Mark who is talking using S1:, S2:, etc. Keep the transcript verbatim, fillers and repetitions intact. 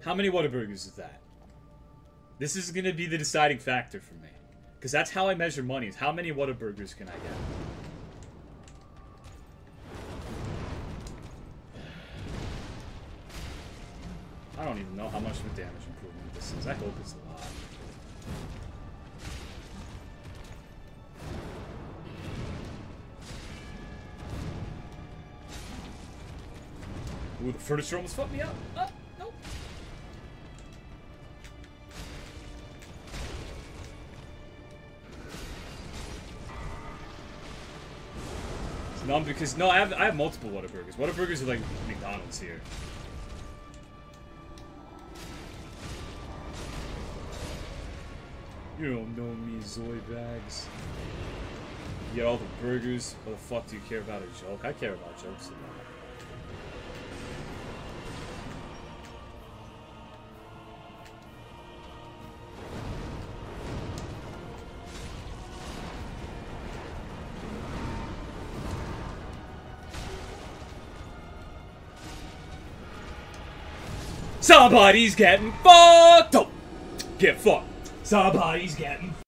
S1: How many Whataburgers is that? This is gonna be the deciding factor for me. Because that's how I measure money, is how many Whataburgers can I get? I don't even know how much of a damage improvement this is. I hope it's a lot. Ooh, the furniture almost fucked me up. Oh, nope. It's numb because no, I have I have multiple Whataburgers. Whataburgers are like McDonald's here. You don't know me, Zoe bags. You get all the burgers. What the fuck do you care about a joke? I care about jokes a lot. Somebody's getting fucked up. Get fucked. Somebody's getting